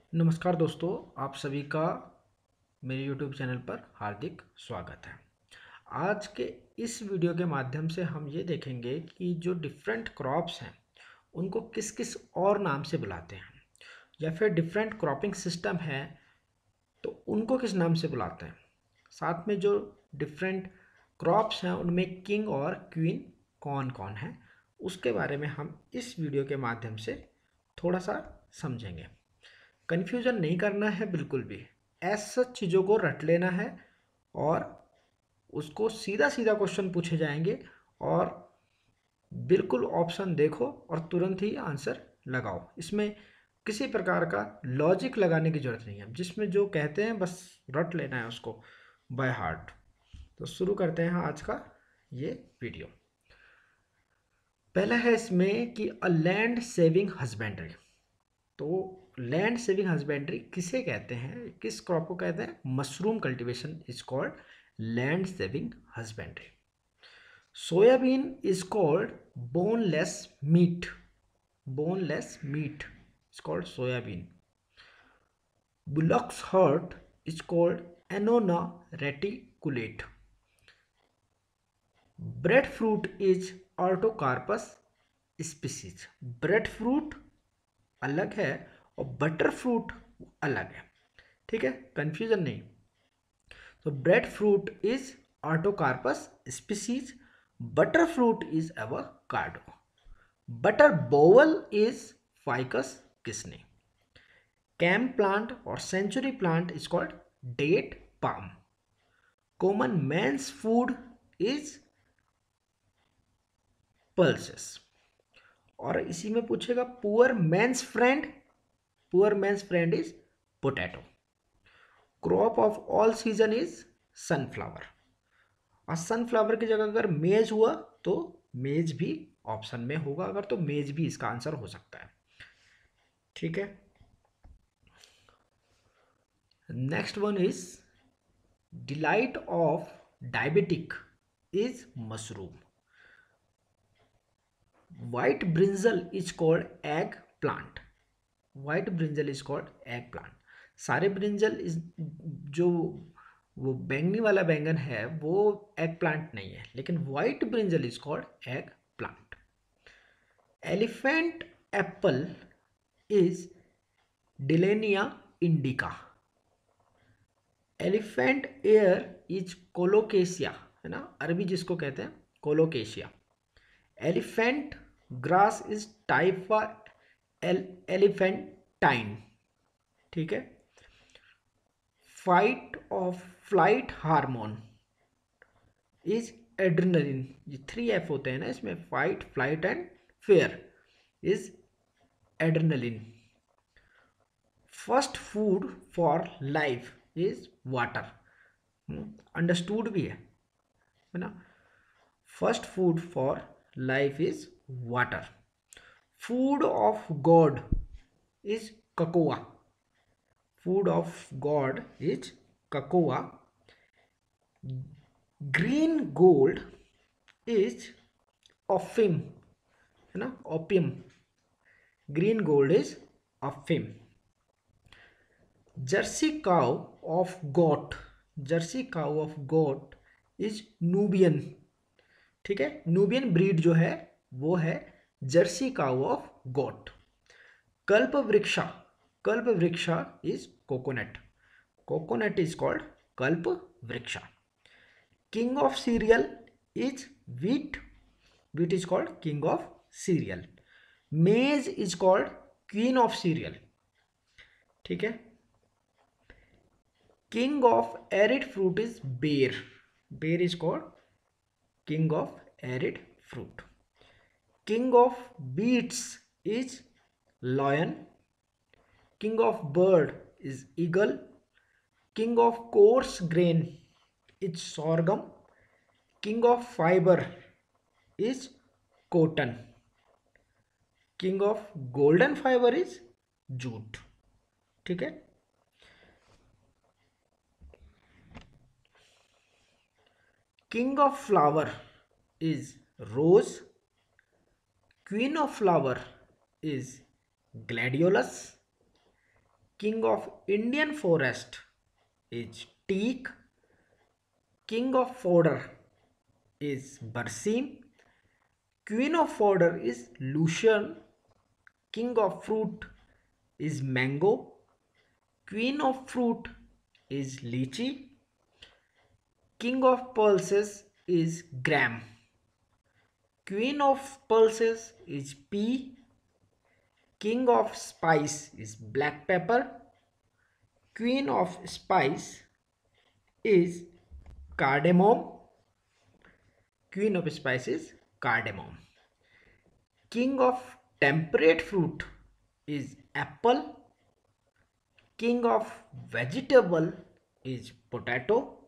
नमस्कार दोस्तों, आप सभी का मेरे YouTube चैनल पर हार्दिक स्वागत है। आज के इस वीडियो के माध्यम से हम ये देखेंगे कि जो डिफरेंट क्रॉप्स हैं उनको किस किस और नाम से बुलाते हैं, या फिर डिफरेंट क्रॉपिंग सिस्टम है तो उनको किस नाम से बुलाते हैं। साथ में जो डिफरेंट क्रॉप्स हैं उनमें किंग और क्वीन कौन कौन है, उसके बारे में हम इस वीडियो के माध्यम से थोड़ा सा समझेंगे। कन्फ्यूजन नहीं करना है बिल्कुल भी, ऐसा चीज़ों को रट लेना है और उसको सीधा सीधा क्वेश्चन पूछे जाएंगे और बिल्कुल ऑप्शन देखो और तुरंत ही आंसर लगाओ। इसमें किसी प्रकार का लॉजिक लगाने की ज़रूरत नहीं है, जिसमें जो कहते हैं बस रट लेना है उसको बाय हार्ट। तो शुरू करते हैं आज का ये वीडियो। पहला है इसमें कि अ लैंड सेविंग हस्बेंड्री। तो लैंड सेविंग हस्बेंड्री किसे कहते हैं, किस क्रॉप को कहते हैं? Mushroom cultivation is called land saving husbandry. Soybean is called boneless meat. Boneless meat is called soybean. Bullock's heart is called Annona reticulata. Bread fruit is Artocarpus species. Bread fruit अलग है और butter fruit अलग है, ठीक है, confusion नहीं। तो bread fruit is Artocarpus species, butter fruit is avocado, butter bowl is Ficus krishnae, CAM plant और century plant is called date palm. Common man's food is pulses. और इसी में पूछेगा poor man's friend, poor man's friend is potato. Crop of all season is sunflower. और sunflower की जगह अगर मेज हुआ तो मेज भी ऑप्शन में होगा, अगर तो मेज भी इसका आंसर हो सकता है, ठीक है। Next one is delight of diabetic is mushroom. White brinjal is called egg plant. White brinjal is called egg plant. सारे ब्रिंजल इज जो वो बैंगनी वाला बैंगन है वो एग प्लांट नहीं है, लेकिन white brinjal is called egg plant. Elephant apple is Dillenia indica. Elephant ear is Colocasia, है ना, अरबी जिसको कहते हैं Colocasia. Elephant grass is Typha elephantina, ठीक है। Fight of flight hormone is adrenaline. ये 3 F होते हैं ना इसमें, fight flight and fear is adrenaline. First food for life is water. Understood भी है ना। First food for life is water. Food of God is cacao. Food of God is cacao. Green gold is ऑफिम, है ना, opium. Green gold is ऑफिम। Jersey cow of goat, Jersey cow of goat is Nubian, ठीक है। Nubian breed जो है वो है जर्सी काउ ऑफ गोट। कल्प vriksha, kalpa vriksha is coconut. Coconut is called kalpa vriksha. King of cereal is wheat, wheat is called king of cereal. maize is called queen of cereal, ठीक है। king of arid fruit is bear, bear is called king of arid fruit. king of beets is lion. king of bird is eagle. king of coarse grain is sorghum. king of fiber is cotton. King of golden fibre is jute, ठीक है। King of flower is rose. Queen of flower is gladiolus. King of Indian forest is teak. King of fodder is Barsim. Queen of fodder is Lucerne. King of fruit is mango. Queen of fruit is lychee. King of pulses is gram. Queen of pulses is pea. King of spice is black pepper. Queen of spice is cardamom. Queen of spice is cardamom. King of temperate fruit is apple. King of vegetable is potato.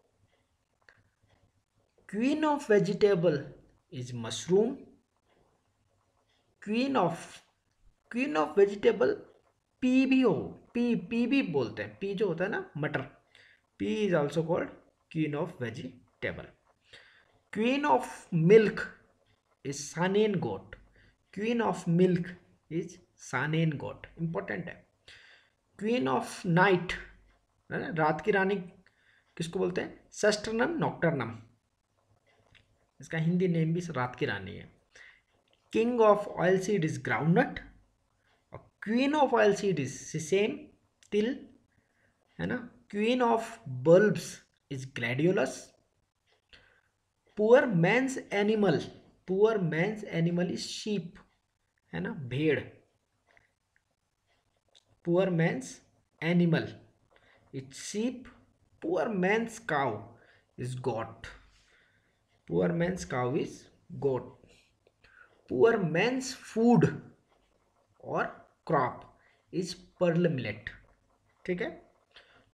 Queen of vegetable is mushroom. Queen of vegetable pea भी हो, P भी बोलते हैं, P जो होता है ना मटर, pea is also called queen of vegetable. Queen of milk is Saanen goat. Queen of milk is Saanen goat, important है. क्वीन ऑफ नाइट, रात की रानी किसको बोलते हैं? सस्टर्नम नॉक्टर्नम, इसका हिंदी नेम भी रात की रानी है. King of oil seed is groundnut. और queen of oil seed is sesame, तिल, है ना. Queen of bulbs is gladiolus. Poor man's animal is sheep, है ना, भेड़. Poor man's animal is sheep. Poor man's cow is goat. Poor man's cow is goat. Poor man's food और crop is pearl millet. ठीक है.